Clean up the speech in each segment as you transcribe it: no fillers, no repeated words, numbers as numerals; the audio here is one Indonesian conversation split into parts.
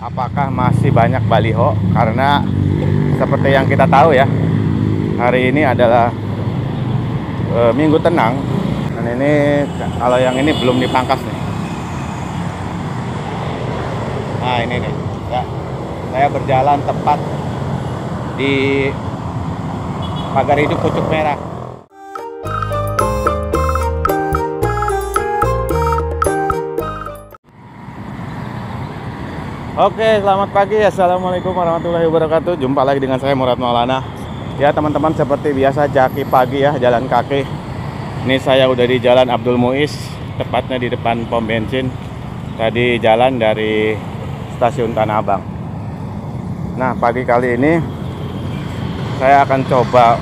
apakah masih banyak baliho? Karena seperti yang kita tahu ya, hari ini adalah Minggu Tenang. Dan ini kalau yang ini belum dipangkas nih. Nah ini nih ya, saya berjalan tepat di pagar hidup Pucuk Merah. Oke, selamat pagi. Assalamualaikum warahmatullahi wabarakatuh. Jumpa lagi dengan saya Murad Maulana. Ya teman-teman, seperti biasa jaki pagi ya, jalan kaki. Ini saya udah di Jalan Abdul Muiz, tepatnya di depan pom bensin. Tadi jalan dari stasiun Tanah Abang. Nah, pagi kali ini saya akan coba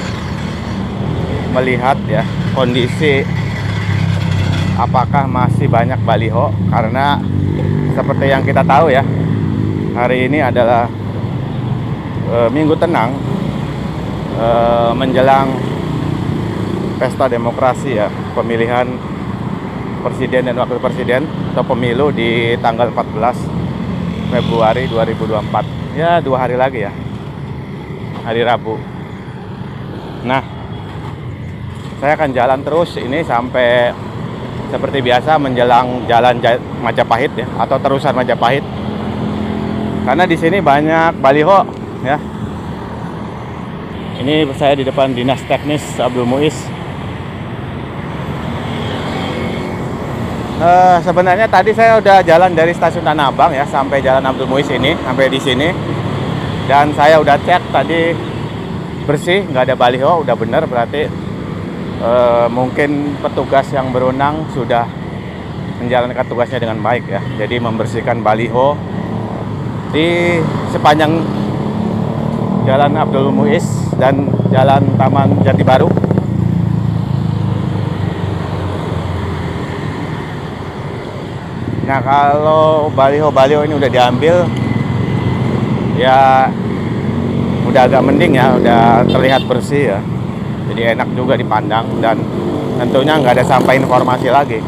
melihat ya kondisi apakah masih banyak baliho, karena seperti yang kita tahu ya, hari ini adalah Minggu Tenang, menjelang pesta demokrasi ya, pemilihan presiden dan wakil presiden atau pemilu di tanggal 14 Februari 2024. Ya, 2 hari lagi ya, hari Rabu. Nah, saya akan jalan terus ini sampai seperti biasa menjelang jalan Majapahit ya, atau terusan Majapahit. Karena di sini banyak baliho ya. Ini saya di depan Dinas Teknis Abdul Muiz. Sebenarnya tadi saya udah jalan dari stasiun Tanah Abang ya sampai Jalan Abdul Muiz ini, sampai di sini. Dan saya udah cek tadi bersih, nggak ada baliho, udah bener berarti. Mungkin petugas yang berwenang sudah menjalankan tugasnya dengan baik ya. Jadi membersihkan baliho di sepanjang Jalan Abdul Muiz dan Jalan Taman Jati Baru. Nah, kalau baliho-baliho ini udah diambil ya, udah agak mending ya, udah terlihat bersih ya. Jadi enak juga dipandang dan tentunya nggak ada sampah informasi lagi.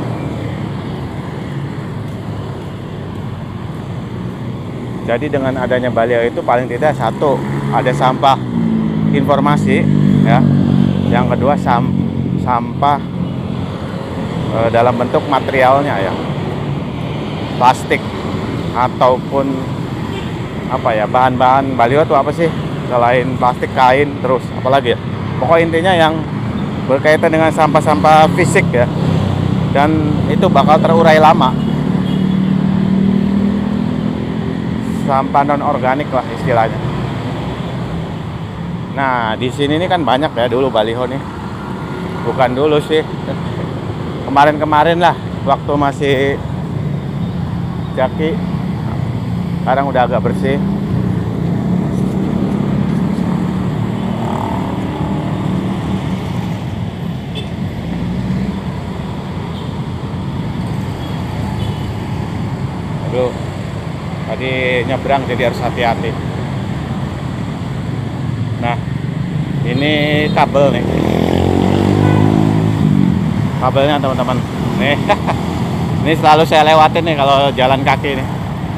Jadi dengan adanya baliho itu paling tidak satu, ada sampah informasi ya. Yang kedua sampah dalam bentuk materialnya ya, plastik ataupun apa ya, bahan-bahan baliho itu apa sih selain plastik, kain, terus apalagi ya. Pokoknya intinya yang berkaitan dengan sampah-sampah fisik ya, dan itu bakal terurai lama. Sampah non organik lah istilahnya. Nah, di sini ini kan banyak ya dulu baliho nih. Bukan dulu sih, kemarin-kemarin lah waktu masih jaki. Sekarang udah agak bersih. Aduh, tadi nyebrang jadi harus hati-hati. Nah, ini kabel nih, kabelnya teman-teman nih. Ini selalu saya lewatin nih kalau jalan kaki nih.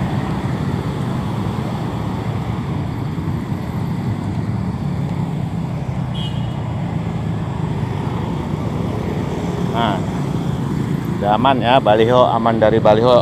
Nah, udah aman ya, baliho aman dari baliho.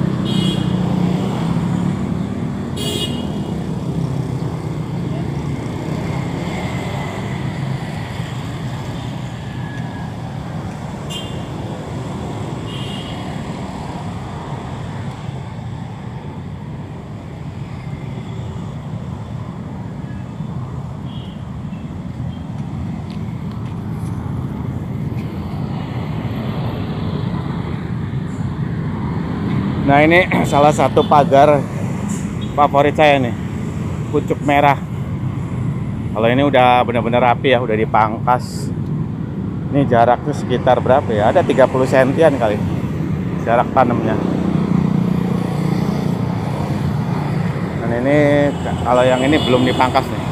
Nah, ini salah satu pagar favorit saya nih, Pucuk Merah. Kalau ini udah benar-benar rapi ya, udah dipangkas. Ini jaraknya sekitar berapa ya? Ada 30 sentian kali jarak tanamnya. Dan ini kalau yang ini belum dipangkas nih.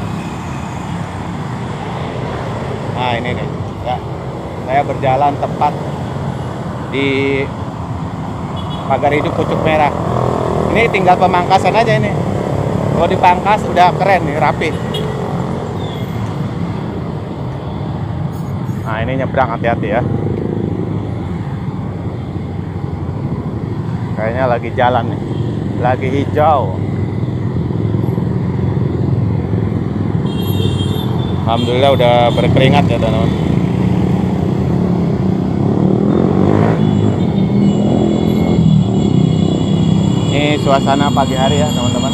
Nah, ini nih ya, saya berjalan tepat di pagar hidup Pucuk Merah. Ini tinggal pemangkasan aja ini. Kalau dipangkas udah keren nih, rapi. Nah, ini nyebrang, hati-hati ya. Kayaknya lagi jalan nih. Lagi hijau. Alhamdulillah udah berkeringat ya teman-teman. Ini suasana pagi hari ya teman-teman.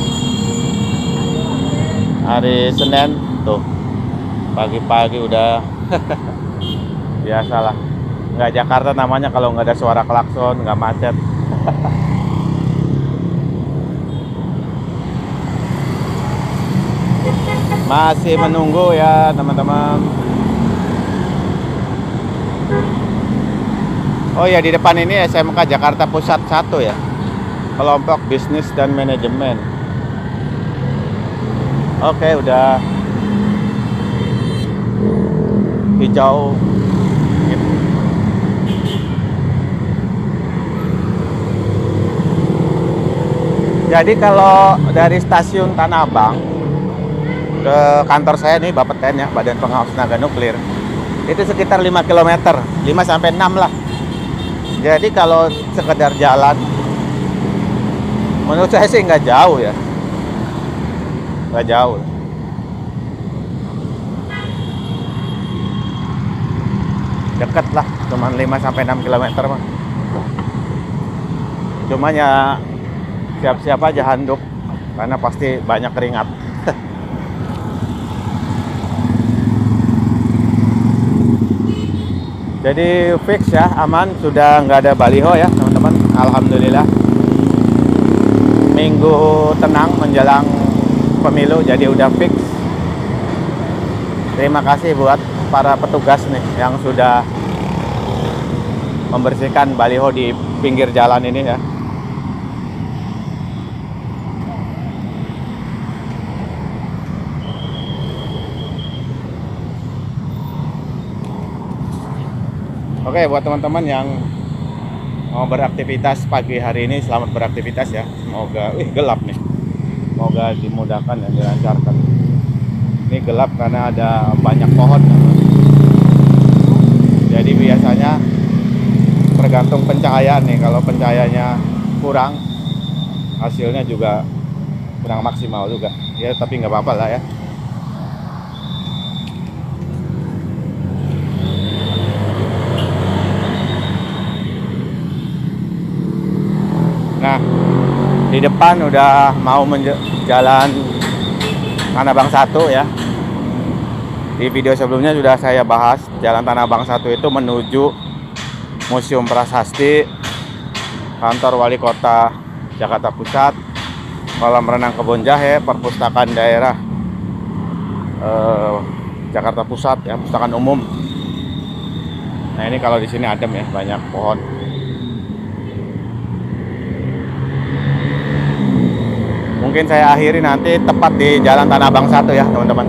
Hari Senin tuh. Pagi-pagi udah biasalah. Nggak Jakarta namanya kalau nggak ada suara klakson, nggak macet. Masih menunggu ya teman-teman. Oh ya, di depan ini SMK Jakarta Pusat 1 ya, kelompok bisnis dan manajemen. Oke, udah hijau gitu. Jadi kalau dari stasiun Tanah Abang ke kantor saya nih, Bapeten ya, Badan Pengawas Tenaga Nuklir, itu sekitar 5 km, 5 sampai 6 lah. Jadi kalau sekedar jalan, menurut saya sih nggak jauh ya, nggak jauh. Deket lah, cuman 5 sampai 6 km mah. Cuma ya siap-siap aja handuk, karena pasti banyak keringat. Jadi fix ya, aman, sudah nggak ada baliho ya teman-teman. Alhamdulillah. Minggu tenang menjelang pemilu, jadi udah fix. Terima kasih buat para petugas nih yang sudah membersihkan baliho di pinggir jalan ini ya. Oke, buat teman-teman yang mau beraktivitas pagi hari ini, selamat beraktivitas ya. Semoga, gelap nih. Semoga dimudahkan dan dilancarkan. Ini gelap karena ada banyak pohon. Jadi biasanya tergantung pencahayaan nih. Kalau pencahayaannya kurang, hasilnya juga kurang maksimal juga. Ya, tapi nggak apa-apa lah ya. Nah, di depan udah mau jalan Tanah Abang 1 ya. Di video sebelumnya sudah saya bahas, jalan Tanah Abang 1 itu menuju Museum Prasasti, kantor Wali Kota Jakarta Pusat, kolam renang Kebon Jahe, perpustakaan daerah Jakarta Pusat ya, perpustakaan umum. Nah, ini kalau di sini adem ya, banyak pohon. Mungkin saya akhiri nanti tepat di Jalan Tanah Abang 1 ya teman-teman.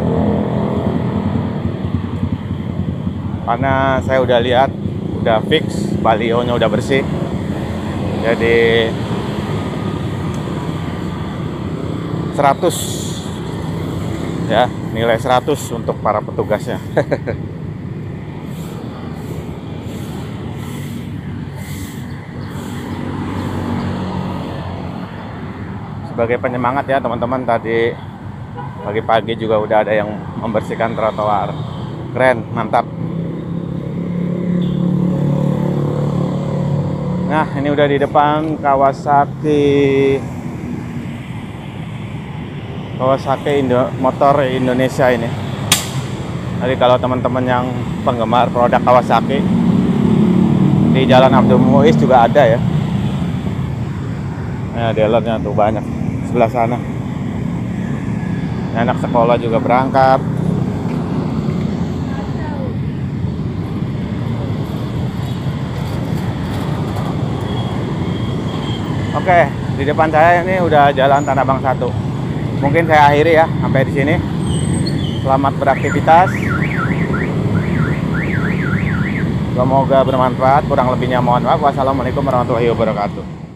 Karena saya udah lihat, udah fix, balionya udah bersih. Jadi 100 ya, nilai 100 untuk para petugasnya. Sebagai penyemangat ya teman-teman, tadi pagi-pagi juga udah ada yang membersihkan trotoar. Keren, mantap. Nah, ini udah di depan Kawasaki Motor Indonesia ini. Jadi kalau teman-teman yang penggemar produk Kawasaki, di Jalan Abdul Muiz juga ada ya. Nah, dealernya tuh banyak sebelah sana. Anak sekolah juga berangkat. Oke, di depan saya ini udah Jalan Tanah Abang 1. Mungkin saya akhiri ya sampai di sini. Selamat beraktivitas. Semoga bermanfaat. Kurang lebihnya mohon maaf. Wassalamualaikum warahmatullahi wabarakatuh.